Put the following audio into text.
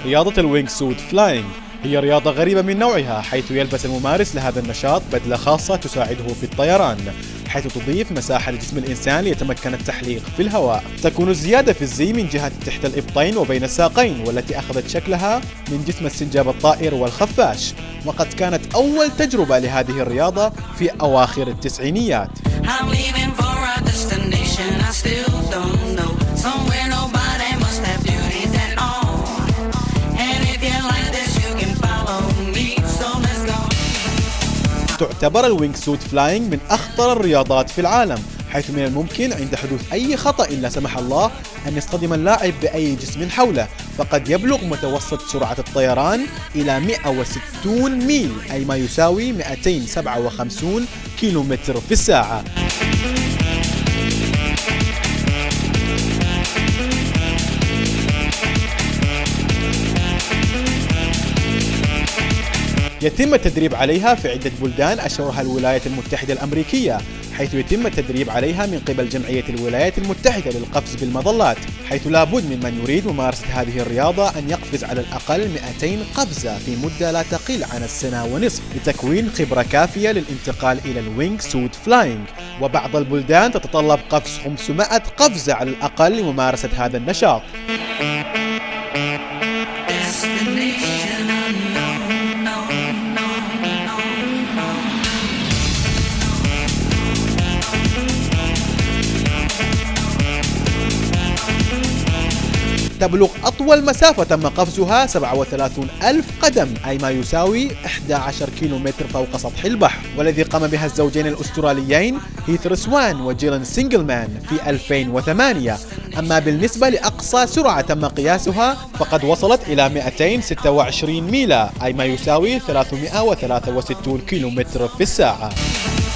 رياضة الوينغ سوت فلاينج هي رياضة غريبة من نوعها، حيث يلبس الممارس لهذا النشاط بدلة خاصة تساعده في الطيران، حيث تضيف مساحة لجسم الإنسان ليتمكن التحليق في الهواء. تكون الزيادة في الزي من جهة تحت الإبطين وبين الساقين، والتي أخذت شكلها من جسم السنجاب الطائر والخفاش، وقد كانت أول تجربة لهذه الرياضة في أواخر التسعينيات. تعتبر الوينغ سوت فلاينج من أخطر الرياضات في العالم، حيث من الممكن عند حدوث أي خطأ لا سمح الله أن يصطدم اللاعب بأي جسم حوله، فقد يبلغ متوسط سرعة الطيران إلى 160 ميل، أي ما يساوي 257 كيلومتر في الساعة. يتم التدريب عليها في عدة بلدان أشهرها الولايات المتحدة الأمريكية، حيث يتم التدريب عليها من قبل جمعية الولايات المتحدة للقفز بالمظلات، حيث لابد من يريد ممارسة هذه الرياضة أن يقفز على الأقل 200 قفزة في مدة لا تقل عن السنة ونصف، لتكوين خبرة كافية للانتقال إلى الوينغ سوت فلاينج. وبعض البلدان تتطلب قفز 500 قفزة على الأقل لممارسة هذا النشاط. تبلغ أطول مسافة تم قفزها 37,000 قدم، أي ما يساوي 11 كيلومتر فوق سطح البحر، والذي قام بها الزوجين الأستراليين هيثر سوان وجيلن سينجلمان في 2008. أما بالنسبة لأقصى سرعة تم قياسها فقد وصلت إلى 226 ميلا، أي ما يساوي 363 كيلومتر في الساعة.